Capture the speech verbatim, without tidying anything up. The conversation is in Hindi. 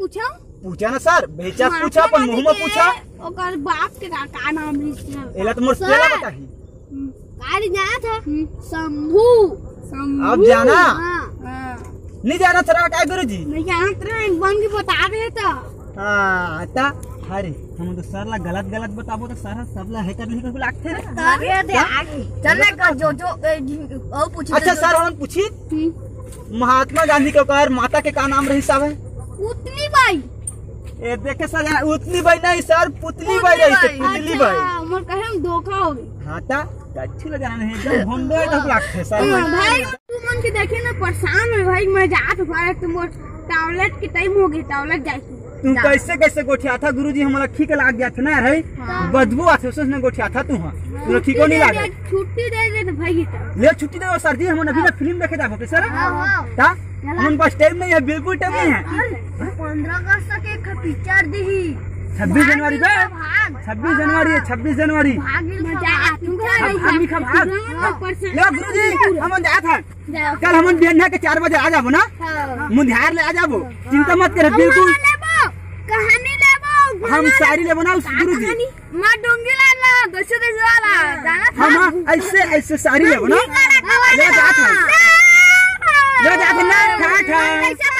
पूछा पूछा ना सर, बेचा पूछा अपन मुंह में पूछा। ओकर बाप के का, का नाम रही? एला तो मोर सेला बताही। गाड़ी जाना था शंभू। शंभू अब जाना? हां नहीं जाना सर का गुरुजी? नहीं जाना तेरे बन के बता दे तो। हां ता अरे हम तो सर ला गलत गलत बताबो तो सर सब ला हैकर लिख के लागथे रे। अरे दे आगे चलने का जो जो ओ पूछ। अच्छा सर हम पूछी महात्मा गांधी के ओकर माता के का नाम रही साहब? पुतली बाई। ए देखे सर उतनी बाई नहीं सर, पुतली बाई रही से पुतली बाई। हमर कहे हम धोखा हो गई। हां ता अच्छी लगाना है एकदम भंडो है लागथे सर। भाई तू मन के देखे ना परेशान है भाई, मैं जात घर तुम टॉयलेट के टाइम हो गई, टॉयलेट जाई तू कैसे कैसे गोठिया था गुरुजी? हमरा ठीक लाग गया था ना रे, बदबू आथे उसने गोठिया था तू। हां तू ठीक नहीं लागे? छुट्टी दे दे तो भाई ले छुट्टी दे सर जी, हम अभी ना फिल्म देखे जाबो के सर। ता हमन पास टाइम नहीं है, बिल्कुल टाइम नहीं है। पंद्रह अगस्त के पिक्चर दी छब्बीस जनवरी पे, छब्बीस जनवरी है, छब्बीस जनवरी। गुरुजी हम जा था कल, हम बिहान के चार बजे आ जाबो ना, मुंधियार ले आ जाबो, चिंता मत करे बिल्कुल। कहानी लेबो हम शायरी लेबो ना गुरुजी। मां डोंगी लाना दसो दस वाला जाना था। हां ऐसे ऐसे शायरी लेबो ना, ले जा था ले जा था ना।